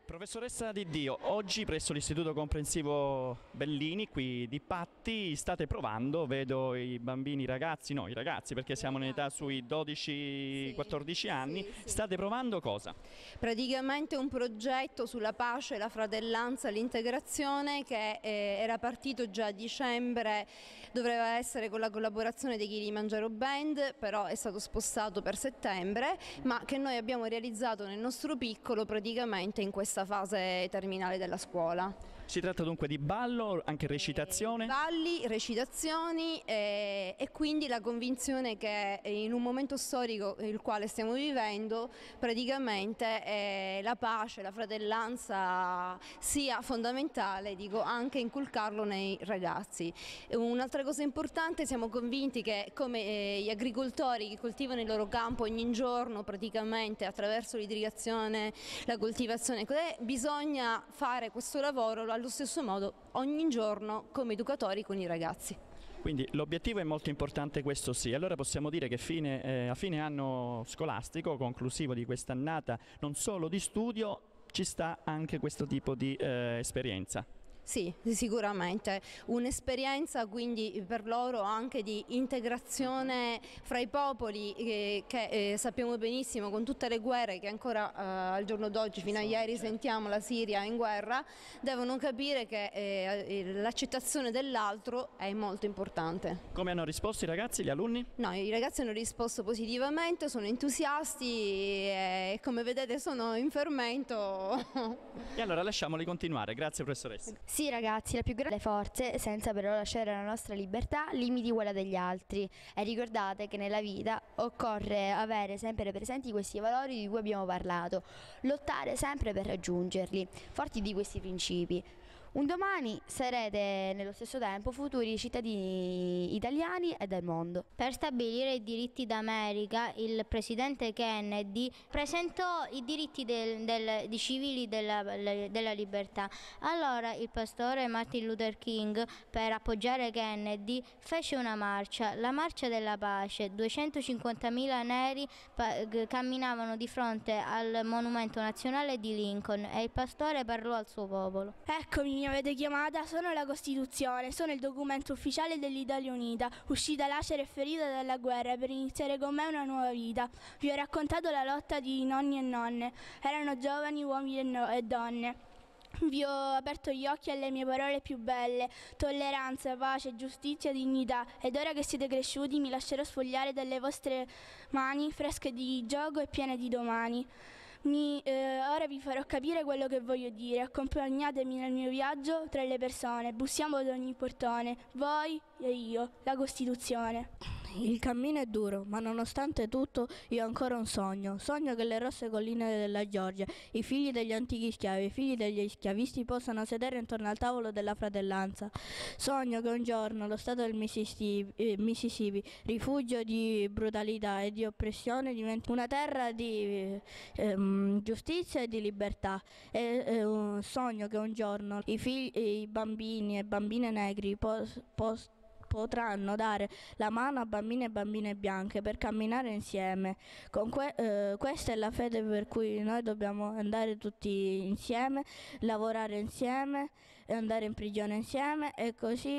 Professoressa Di Dio, oggi presso l'Istituto Comprensivo Bellini, qui di Patti, state provando, vedo i bambini, i ragazzi perché siamo in età sui 12-14 anni, sì. state provando cosa? Praticamente un progetto sulla pace, la fratellanza, l'integrazione che era partito già a dicembre, doveva essere con la collaborazione dei Kilimangiaro Band, però è stato spostato per settembre, ma che noi abbiamo realizzato nel nostro piccolo praticamente in questa fase terminale della scuola. Si tratta dunque di ballo, anche recitazione? Balli, recitazioni e quindi la convinzione che in un momento storico il quale stiamo vivendo praticamente la pace, la fratellanza sia fondamentale, dico, anche inculcarlo nei ragazzi. Un'altra cosa importante, siamo convinti che come gli agricoltori che coltivano il loro campo ogni giorno praticamente attraverso l'irrigazione, la coltivazione, bisogna fare questo lavoro allo stesso modo ogni giorno come educatori con i ragazzi. Quindi l'obiettivo è molto importante, questo sì. Allora possiamo dire che a fine anno scolastico, conclusivo di quest'annata non solo di studio, ci sta anche questo tipo di esperienza. Sì, sicuramente un'esperienza quindi per loro anche di integrazione fra i popoli che sappiamo benissimo con tutte le guerre che ancora al giorno d'oggi fino a ieri sentiamo la Siria in guerra, devono capire che l'accettazione dell'altro è molto importante. Come hanno risposto i ragazzi, gli alunni? No, i ragazzi hanno risposto positivamente, sono entusiasti e come vedete sono in fermento. E allora lasciamoli continuare, grazie professoressa. Sì ragazzi, la più grande forze, senza però lasciare la nostra libertà, limiti quella degli altri. E ricordate che nella vita occorre avere sempre presenti questi valori di cui abbiamo parlato, lottare sempre per raggiungerli, forti di questi principi. Un domani sarete nello stesso tempo futuri cittadini italiani e del mondo. Per stabilire i diritti d'America, il presidente Kennedy presentò i diritti di civili della libertà. Allora il pastore Martin Luther King, per appoggiare Kennedy, fece una marcia, la marcia della pace. 250.000 neri camminavano di fronte al monumento nazionale di Lincoln e il pastore parlò al suo popolo. Eccomi, mi avete chiamata, sono la Costituzione, sono il documento ufficiale dell'Italia Unita, uscita lacera e ferita dalla guerra per iniziare con me una nuova vita. Vi ho raccontato la lotta di nonni e nonne, erano giovani uomini e donne. Vi ho aperto gli occhi alle mie parole più belle, tolleranza, pace, giustizia, dignità, ed ora che siete cresciuti mi lascerò sfogliare dalle vostre mani fresche di gioco e piene di domani. Ora vi farò capire quello che voglio dire, accompagnatemi nel mio viaggio tra le persone, bussiamo ad ogni portone, voi e io, la Costituzione. Il cammino è duro, ma nonostante tutto io ho ancora un sogno. Sogno che le rosse colline della Georgia, i figli degli antichi schiavi, i figli degli schiavisti possano sedere intorno al tavolo della fratellanza. Sogno che un giorno lo stato del Mississippi, rifugio di brutalità e di oppressione, diventi una terra di giustizia e di libertà. È un sogno che un giorno i bambini e bambine negri potranno dare la mano a bambini e bambine bianche per camminare insieme. Questa è la fede per cui noi dobbiamo andare tutti insieme, lavorare insieme, andare in prigione insieme e così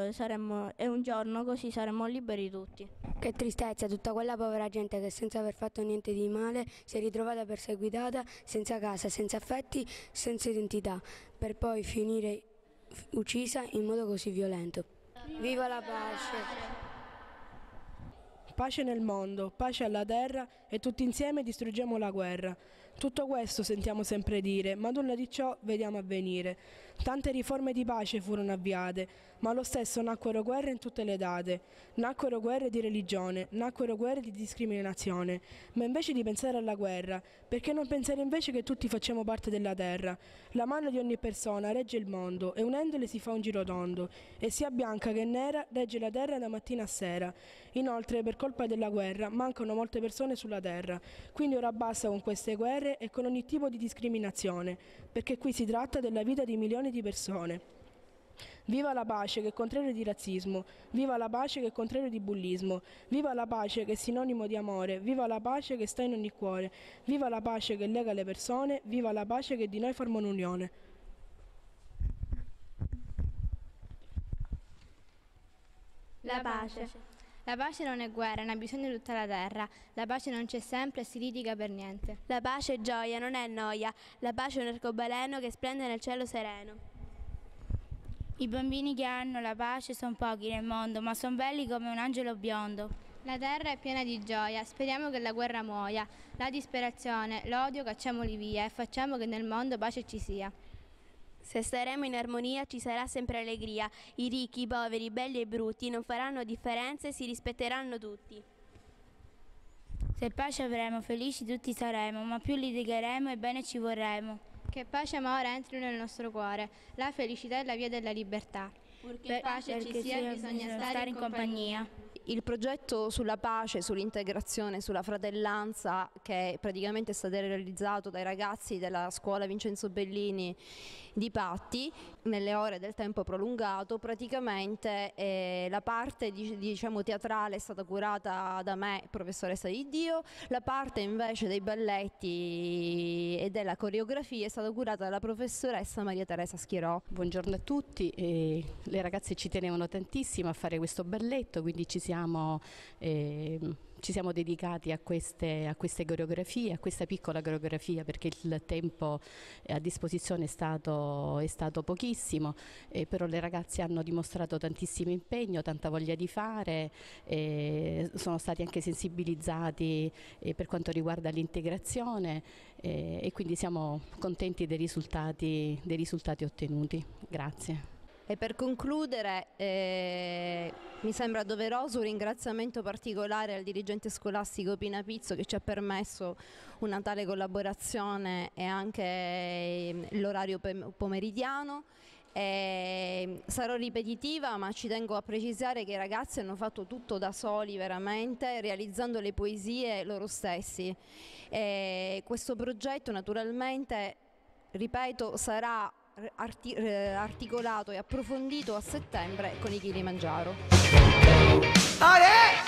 un giorno così saremo liberi tutti. Che tristezza, tutta quella povera gente che senza aver fatto niente di male si è ritrovata perseguitata, senza casa, senza affetti, senza identità, per poi finire uccisa in modo così violento. Viva la pace! Pace nel mondo, pace alla terra e tutti insieme distruggiamo la guerra. Tutto questo sentiamo sempre dire, ma nulla di ciò vediamo avvenire. Tante riforme di pace furono avviate, ma lo stesso nacquero guerre in tutte le date. Nacquero guerre di religione, nacquero guerre di discriminazione. Ma invece di pensare alla guerra, perché non pensare invece che tutti facciamo parte della terra? La mano di ogni persona regge il mondo e unendole si fa un giro tondo. E sia bianca che nera regge la terra da mattina a sera. Inoltre, per colpa della guerra mancano molte persone sulla terra, quindi ora basta con queste guerre e con ogni tipo di discriminazione, perché qui si tratta della vita di milioni di persone. Viva la pace che è contrario di razzismo, viva la pace che è contrario di bullismo, viva la pace che è sinonimo di amore, viva la pace che sta in ogni cuore, viva la pace che lega le persone, viva la pace che di noi forma un'unione. La pace. La pace non è guerra, ne ha bisogno tutta la terra. La pace non c'è sempre e si litiga per niente. La pace è gioia, non è noia. La pace è un arcobaleno che splende nel cielo sereno. I bambini che hanno la pace sono pochi nel mondo, ma sono belli come un angelo biondo. La terra è piena di gioia, speriamo che la guerra muoia. La disperazione, l'odio cacciamoli via e facciamo che nel mondo pace ci sia. Se staremo in armonia ci sarà sempre allegria. I ricchi, i poveri, i belli e i brutti non faranno differenze e si rispetteranno tutti. Se pace avremo, felici tutti saremo, ma più litigheremo e bene ci vorremo. Che pace e amore entrino nel nostro cuore, la felicità è la via della libertà. Purché pace ci sia, bisogna stare in compagnia. Il progetto sulla pace, sull'integrazione, sulla fratellanza, che praticamente è stato realizzato dai ragazzi della scuola Vincenzo Bellini di Patti, nelle ore del tempo prolungato, praticamente la parte diciamo teatrale è stata curata da me, professoressa di Dio, la parte invece dei balletti e della coreografia è stata curata dalla professoressa Maria Teresa Schierò. Buongiorno a tutti, le ragazze ci tenevano tantissimo a fare questo balletto, quindi ci siamo dedicati a queste coreografie, a questa piccola coreografia, perché il tempo a disposizione è stato pochissimo, però le ragazze hanno dimostrato tantissimo impegno, tanta voglia di fare, sono stati anche sensibilizzati per quanto riguarda l'integrazione e quindi siamo contenti dei risultati ottenuti. Grazie. E per concludere mi sembra doveroso un ringraziamento particolare al dirigente scolastico Pina Pizzo che ci ha permesso una tale collaborazione e anche l'orario pomeridiano. Sarò ripetitiva, ma ci tengo a precisare che i ragazzi hanno fatto tutto da soli veramente, realizzando le poesie loro stessi. Questo progetto naturalmente, ripeto, sarà articolato e approfondito a settembre con i Kilimangiaro. Oh yeah!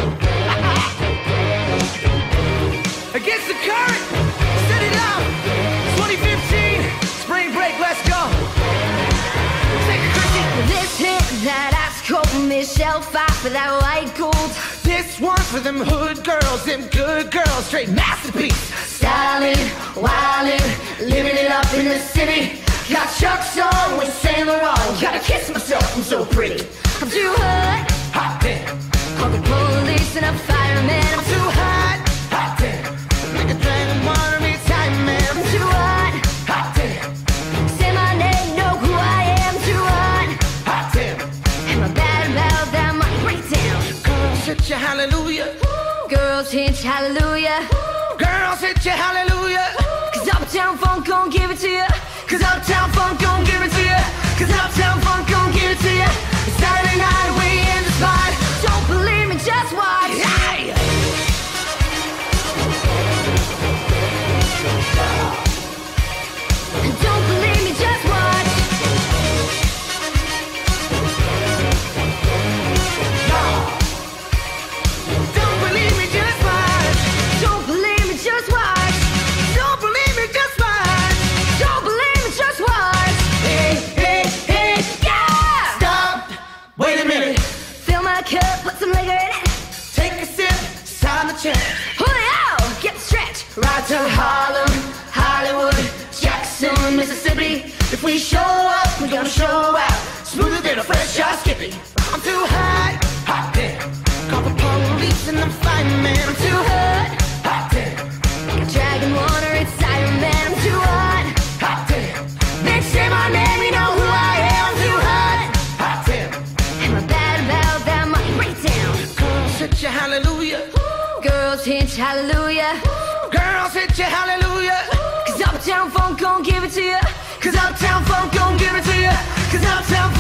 Against the current, set it out. 2015, spring break, let's go. Take a Chrissy. This hit that ass cold Michelle fight for that white gold. This one for them hood girls, them good girls, straight masterpiece. Styling, wildin', living it up in the city. Got Chuck's on with Saint Laurent. Gotta kiss myself, I'm so pretty. I'm too hot, Hot damn. call the police and a fireman. I'm too hot, hot damn. Make a dragon wanna be time, man. I'm too hot, Hot damn, say my name, know who I am. Too hot, hot damn. am I bad about that money breakdown? Girls hit you hallelujah. Girls hit hallelujah. Girls hit you hallelujah. Cause Uptown Funk gon' give it to you. Cause Uptown Funk gon' give it to you. Cause Uptown Funk gon' give it to you. Saturday night we in the spot. Don't believe me, just watch. Hey! Don't believe me, just watch. Don't believe me, just watch. Don't believe me, just watch. Don't believe me, just watch. Don't believe me, just watch. Hey, hey, hey. Yeah! Stop. Wait a minute. Fill my cup, put some liquor in it. Take a sip. Sign the check. Julio, get the stretch. Right to Harlem, Hollywood, Jackson, Mississippi. If we show up, we gonna show out. Smoother than a fresh shot skippy. I'm too hot, hot damn. Call the police and I'm fighting, man. I'm too hot, hot damn. Like a dragon water, it's Iron Man. I'm too hot. Hot damn, Bitch, say my name, you know who I am. I'm too hot. hot damn. Am I bad about that money breakdown? Girls hit you hallelujah. Girls hit hallelujah. Girls hit you hallelujah. Cause Uptown Funk gon' give it to you. Cause Uptown Funk gon' give it to you. Cause Uptown Funk